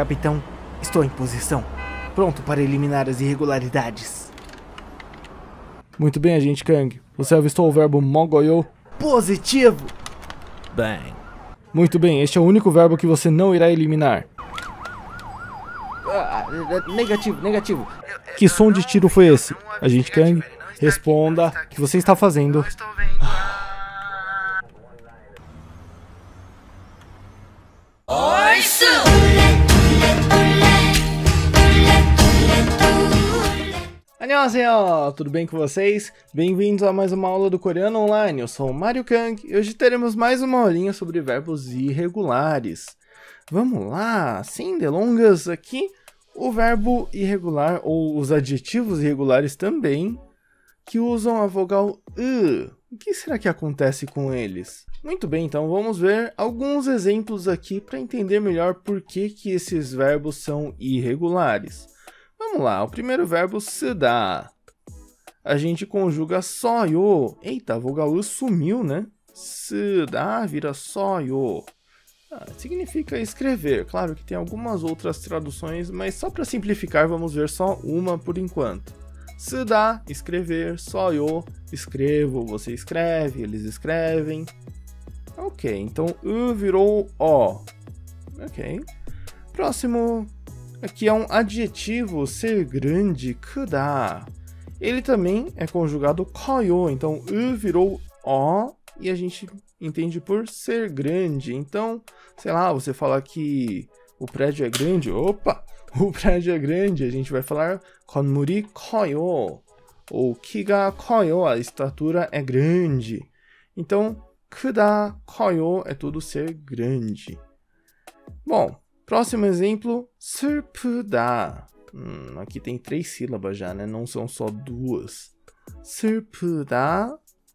Capitão, estou em posição, pronto para eliminar as irregularidades. Muito bem, agente Kang. Você avistou o verbo mogoyo? Positivo! Bem. Muito bem, este é o único verbo que você não irá eliminar. Negativo. Que som de tiro foi esse? Agente Kang, responda. O que você está fazendo? Annyeonghaseyo! Tudo bem com vocês? Bem-vindos a mais uma aula do coreano online. Eu sou o Mario Kang e hoje teremos mais uma aulinha sobre verbos irregulares. Vamos lá, sem delongas, aqui o verbo irregular ou os adjetivos irregulares também, que usam a vogal U. O que será que acontece com eles? Muito bem, então vamos ver alguns exemplos aqui para entender melhor por que esses verbos são irregulares. Vamos lá, o primeiro verbo 쓰다. A gente conjuga 써요. Eita, a vogal U sumiu, né? 쓰다 vira 써요. Significa escrever. Claro que tem algumas outras traduções, mas só para simplificar vamos ver só uma por enquanto. 쓰다, escrever, 써요, escrevo, você escreve, eles escrevem. Ok, então U virou O. Ok. Próximo, aqui é um adjetivo, ser grande, 크다. Ele também é conjugado 커요, então U virou O e a gente entende por ser grande. Então, sei lá, você fala que o prédio é grande, opa, o prédio é grande, a gente vai falar 건물이 커요, ou 키가 커요, a estatura é grande. Então, 크다, 커요 é tudo ser grande. Bom, próximo exemplo, 슬프다. Aqui tem 3 sílabas já, né? Não são só 2. 슬프다.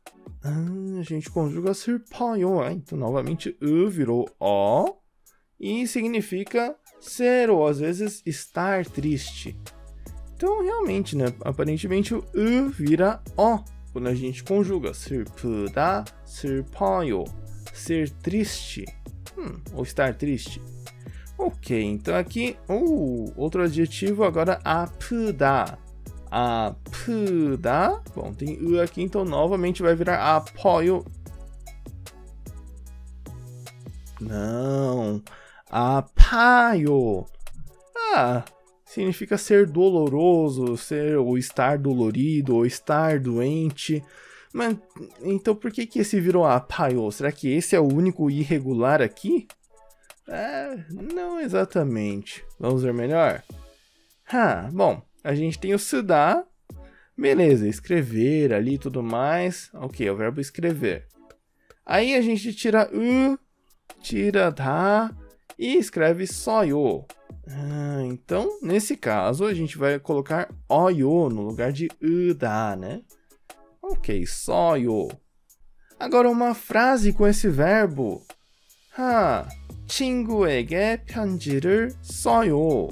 A gente conjuga 슬퍼요. Então, novamente, U virou O. E significa ser ou, às vezes, estar triste. Então, realmente, né? Aparentemente, o U vira O quando a gente conjuga 슬프다, 슬퍼요. Ser triste. Ou estar triste. Ok, então aqui, outro adjetivo agora, 아프다. 아프다. Bom, tem U aqui, então novamente vai virar 아파요. Não, 아파요. Significa ser doloroso, ser ou estar dolorido, ou estar doente. Mas, então por que esse virou 아파요? Será que esse é o único irregular aqui? Não exatamente. Vamos ver melhor? Bom, a gente tem o 쓰다. Beleza, escrever ali e tudo mais. Ok, é o verbo escrever. Aí a gente tira U, tira 다 e escreve 써요. Então, nesse caso, a gente vai colocar 어요 no lugar de 으다, né? Ok, 써요. Agora uma frase com esse verbo. 친구에게 편지를 써요.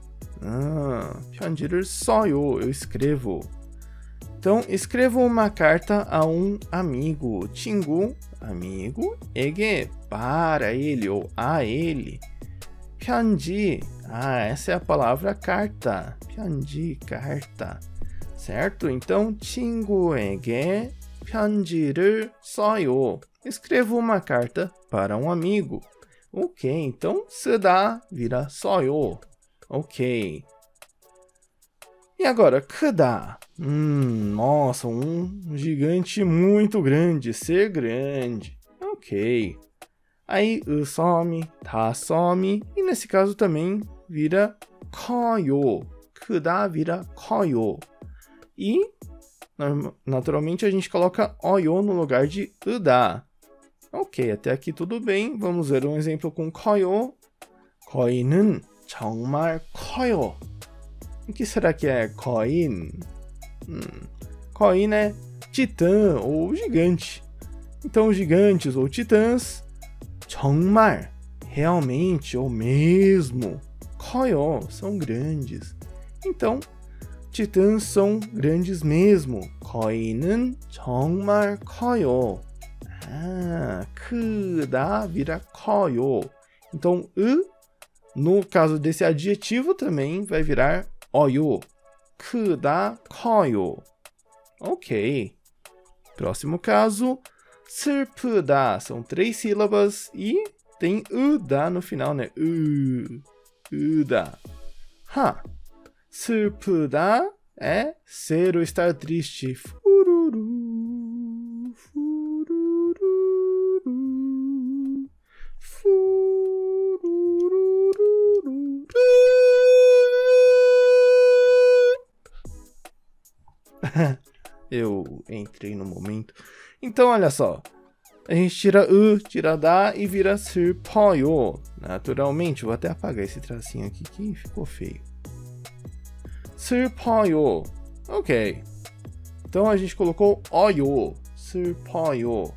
편지를 써요. Eu escrevo. Então, escrevo uma carta a um amigo. 친구, amigo. 에게, para ele ou a ele. 편지, essa é a palavra carta. 편지, carta. Certo? Então, 친구에게 편지를 써요. Escrevo uma carta para um amigo. Ok, então 쓰다 vira 써요. Ok. E agora, 크다. Nossa, um gigante muito grande, ser grande. Ok. Aí U some, 다 some, e nesse caso também vira 커요. 크다 vira 커요. E, naturalmente, a gente coloca 어요 no lugar de 으다. Ok, até aqui tudo bem. Vamos ver um exemplo com 커요. 거인은 정말 커요. O que será que é 거인? 거인 é titã ou gigante. Então, gigantes ou titãs, 정말, realmente ou mesmo, 커요, são grandes. Então, titãs são grandes mesmo. 거인은 정말 커요. 크다 vira 커요. Então, No caso desse adjetivo também vai virar 어요. 크다, 커요. Ok. Próximo caso, 슬프다. São 3 sílabas e tem 으다 no final, né? 으다. 슬프다 é ser ou estar triste. Fururu, fururu, fururu. Eu entrei no momento. Então, olha só. A gente tira tira da e vira 슬퍼요. Naturalmente, vou até apagar esse tracinho aqui que ficou feio. 슬퍼요. Ok. Então a gente colocou 어요. 슬퍼요.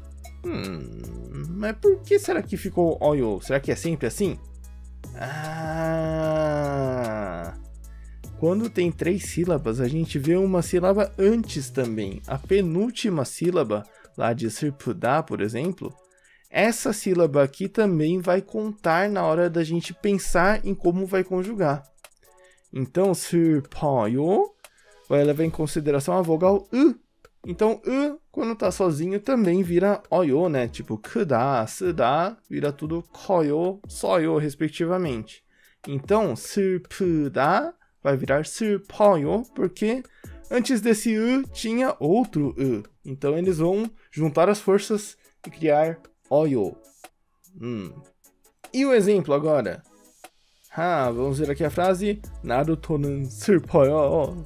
Mas por que será que ficou 어요? Será que é sempre assim? Quando tem 3 sílabas, a gente vê uma sílaba antes também. A penúltima sílaba, lá de 슬프다, por exemplo, essa sílaba aqui também vai contar na hora da gente pensar em como vai conjugar. Então, 슬퍼요 vai levar em consideração a vogal U. Então, quando tá sozinho, também vira 어요, né? Tipo, 크다, 쓰다, vira tudo 커요, 써요, respectivamente. Então, 슬프다 vai virar 슬퍼요, porque antes desse tinha outro Então, eles vão juntar as forças e criar 어요. E o exemplo agora? Vamos ver aqui a frase. 나루토는 슬퍼요.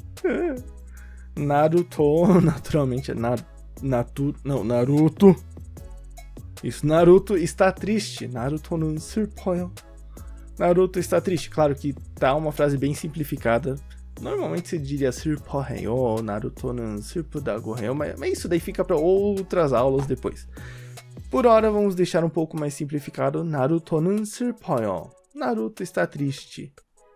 Naruto, naturalmente é Naruto. Isso, Naruto está triste. Naruto는 슬퍼요. Naruto está triste. Claro que tá uma frase bem simplificada. Normalmente se diria 슬퍼해요, 나루토는 슬프다고 해요, mas isso daí fica para outras aulas depois. Por hora vamos deixar um pouco mais simplificado. 나루토는 슬퍼요. Naruto está triste.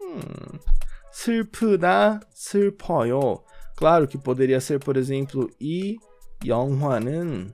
슬프다, 슬퍼요. Claro que poderia ser, por exemplo, 이 영화는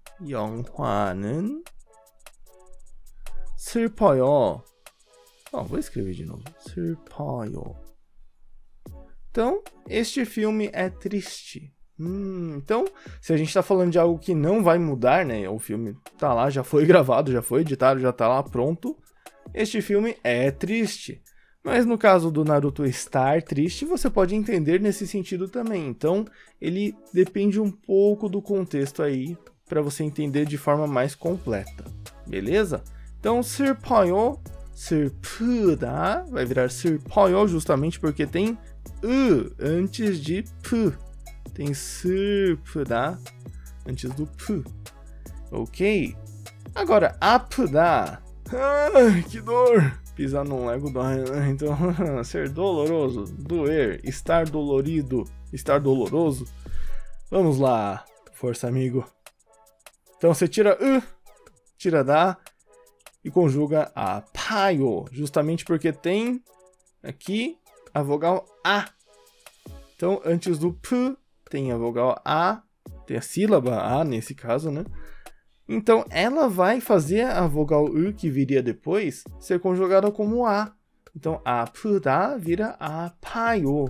슬퍼요. Vou escrever de novo. 슬퍼요. Então, este filme é triste. Então, se a gente está falando de algo que não vai mudar, né? O filme tá lá, já foi gravado, já foi editado, já tá lá pronto. Este filme é triste. Mas no caso do Naruto estar triste, você pode entender nesse sentido também. Então, ele depende um pouco do contexto aí, para você entender de forma mais completa. Beleza? Então, 슬퍼요, 슬프다, vai virar 슬퍼요 justamente porque tem antes de p. Tem 슬프다 antes do p. Ok? Agora, 아프다. Que dor! Pisar num Lego dói, né? Então, ser doloroso, doer, estar dolorido, estar doloroso. Vamos lá, força amigo. Então você tira tira da e conjuga 아파요, justamente porque tem aqui a vogal A. Então, antes do P, tem a vogal A, tem a sílaba A nesse caso, né? Então, ela vai fazer a vogal U, que viria depois, ser conjugada como A. Então, 아프다 vira 아파요.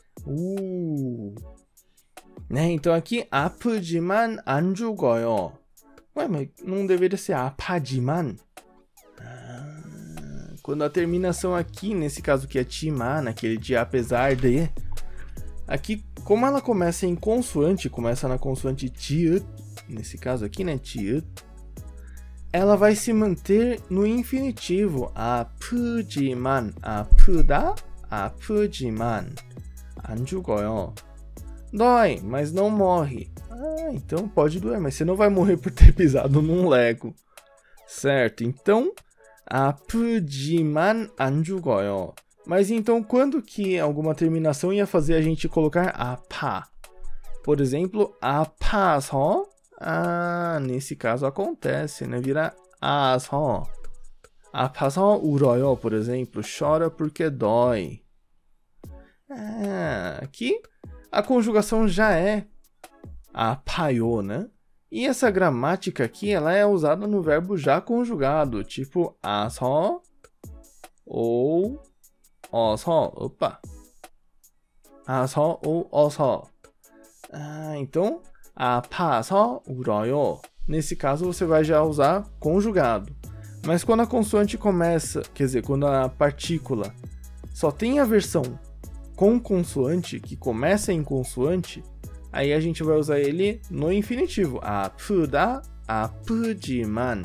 Né? Então, aqui, 아프지만 안 죽어요. Ué, mas não deveria ser 아파지만? Quando a terminação aqui, nesse caso que é timan, naquele de apesar de, aqui, como ela começa em consoante, começa na consoante ti, nesse caso aqui, né, ti, ela vai se manter no infinitivo, 아프지만, 아프다, 아프지만, 안 죽어요. Dói, mas não morre. Então pode doer, mas você não vai morrer por ter pisado num Lego. Certo, então, 아프지만 안 죽어요. Mas então, quando que alguma terminação ia fazer a gente colocar 아파? Por exemplo, 아파서, nesse caso acontece, né? Vira 아서. 아파서 울어요, por exemplo, chora porque dói. Aqui a conjugação já é 아파요, né? E essa gramática aqui, ela é usada no verbo já conjugado, tipo 아서, ou 어서. Opa. 아서 ou 어서. Então, 아파서 울어요. Nesse caso, você vai já usar conjugado. Mas quando a consoante começa, quer dizer, quando a partícula só tem a versão com consoante, que começa em consoante, aí a gente vai usar ele no infinitivo. 아프다, 아프지만.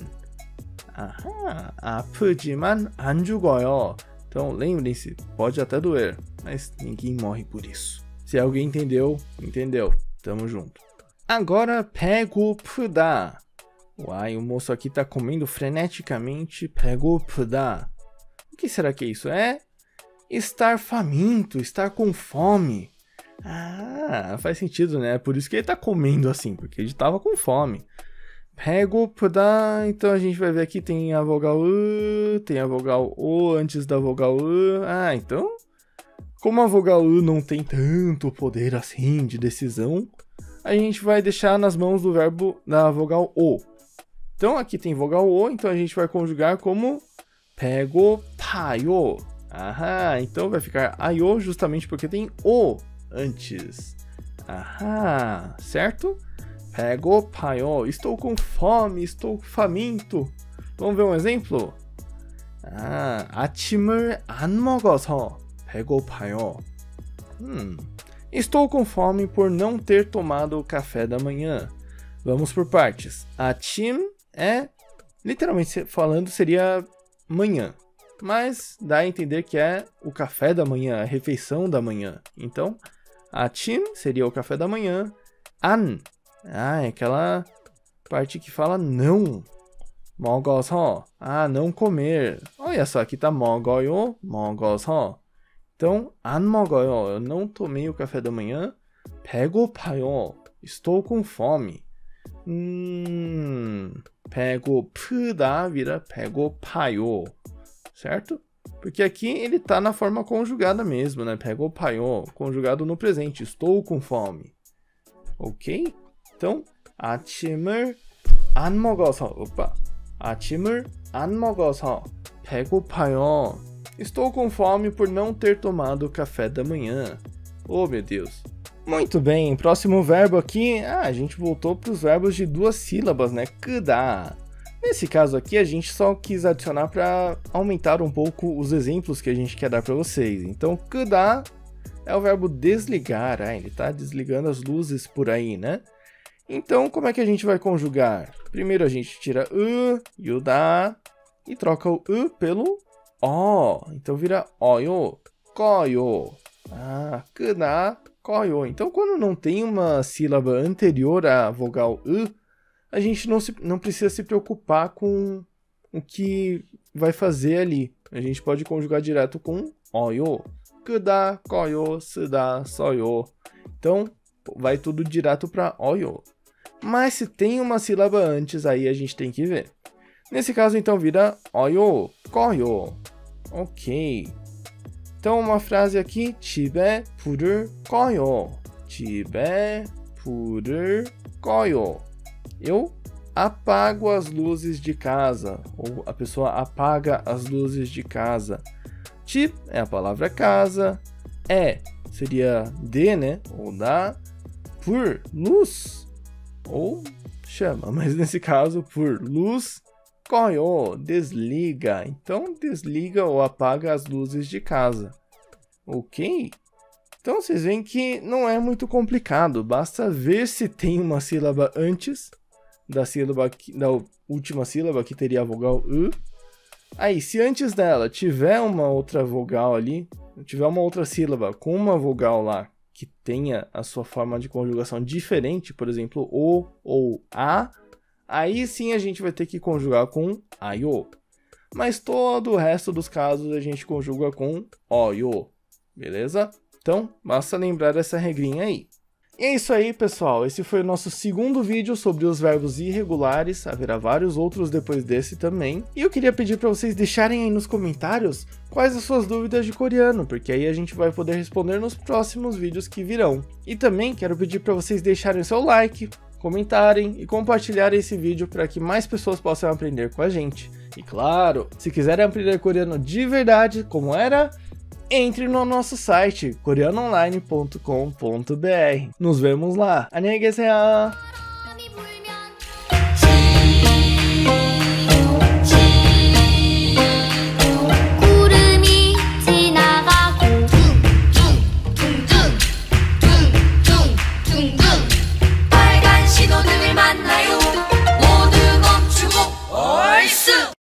아프지만 안 죽어요. Então, lembrem-se, pode até doer, mas ninguém morre por isso. Se alguém entendeu, entendeu. Tamo junto. Agora, 배고프다. Uai, o moço aqui tá comendo freneticamente. 배고프다. O que será que é isso? É estar faminto, estar com fome. Faz sentido, né? Por isso que ele tá comendo assim, porque ele tava com fome. 배고프다. Então a gente vai ver aqui, tem a vogal U, tem a vogal O antes da vogal U. Então, como a vogal U não tem tanto poder assim de decisão, a gente vai deixar nas mãos do verbo da vogal O. Então aqui tem vogal O, então a gente vai conjugar como 배고파요. Então vai ficar ayo justamente porque tem O antes. Certo? 배고파요. Estou com fome, estou faminto. Vamos ver um exemplo? 아침을 안 먹어서 배고파요. Estou com fome por não ter tomado o café da manhã. Vamos por partes. 아침 literalmente falando, seria manhã. Mas dá a entender que é o café da manhã, a refeição da manhã. Então, 아침 seria o café da manhã. 안 é aquela parte que fala não. 먹어서, não comer. Olha só, aqui tá 먹어요, 먹어서. Então, 안 먹어요, eu não tomei o café da manhã. 배고파요, estou com fome. 배고프다 vira 배고파요, certo? Porque aqui ele tá na forma conjugada mesmo, né? 배고파요, conjugado no presente, estou com fome. Ok? Então, 아침을 안 먹어서, 아침을 안 먹어서 배고파요. Estou com fome por não ter tomado o café da manhã. Oh, meu Deus. Muito bem, próximo verbo aqui, a gente voltou para os verbos de 2 sílabas, né? 끄다. Nesse caso aqui, a gente só quis adicionar para aumentar um pouco os exemplos que a gente quer dar para vocês. Então, 끄다 é o verbo desligar, ele está desligando as luzes por aí, né? Então, como é que a gente vai conjugar? Primeiro a gente tira e o da e troca o pelo o. Então vira 어요, 꺼요. 끄다, 꺼요. Então, quando não tem uma sílaba anterior à vogal a gente não precisa se preocupar com o que vai fazer ali. A gente pode conjugar direto com 어요. 끄다, 꺼요, 쓰다, 써요. Então, vai tudo direto para 어요. Mas se tem uma sílaba antes, aí a gente tem que ver. Nesse caso, então, vira 어요, 꺼요. Ok. Então, uma frase aqui, 집에 불을 꺼요. 집에 불을 꺼요. Eu apago as luzes de casa. Ou a pessoa apaga as luzes de casa. 집 é a palavra casa. Seria de, né? Ou da. Por luz. Ou chama, mas nesse caso, por luz, 꺼요, desliga. Então, desliga ou apaga as luzes de casa. Ok? Então, vocês veem que não é muito complicado. Basta ver se tem uma sílaba antes da última sílaba, que teria a vogal U. Aí, se antes dela tiver uma outra vogal ali, tiver uma outra sílaba com uma vogal lá, que tenha a sua forma de conjugação diferente, por exemplo, o ou a, aí sim a gente vai ter que conjugar com ayo. Mas todo o resto dos casos a gente conjuga com oyo, beleza? Então, basta lembrar essa regrinha aí. E é isso aí, pessoal. Esse foi o nosso segundo vídeo sobre os verbos irregulares. Haverá vários outros depois desse também. E eu queria pedir para vocês deixarem aí nos comentários quais as suas dúvidas de coreano, porque aí a gente vai poder responder nos próximos vídeos que virão. E também quero pedir para vocês deixarem o seu like, comentarem e compartilharem esse vídeo para que mais pessoas possam aprender com a gente. E claro, se quiserem aprender coreano de verdade, como era, entre no nosso site coreanoonline.com.br. Nos vemos lá. 안녕히 계세요.